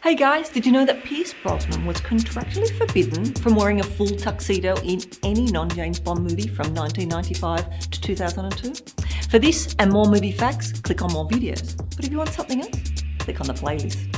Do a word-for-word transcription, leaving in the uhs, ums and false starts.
Hey guys, did you know that Pierce Brosnan was contractually forbidden from wearing a full tuxedo in any non-James Bond movie from nineteen ninety-five to two thousand two? For this and more movie facts, click on more videos. But if you want something else, click on the playlist.